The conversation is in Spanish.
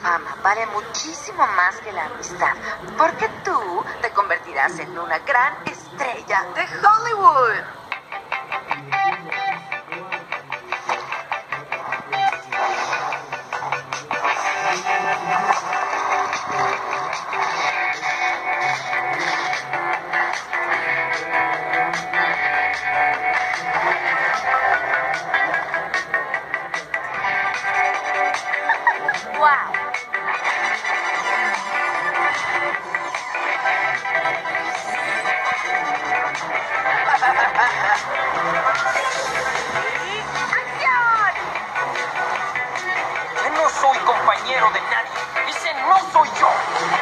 fama vale muchísimo más que la amistad, porque tú te convertirás en una gran estrella de Hollywood. ¡Wow! ¡Acción! Yo no soy compañero de nadie. Ese no soy yo.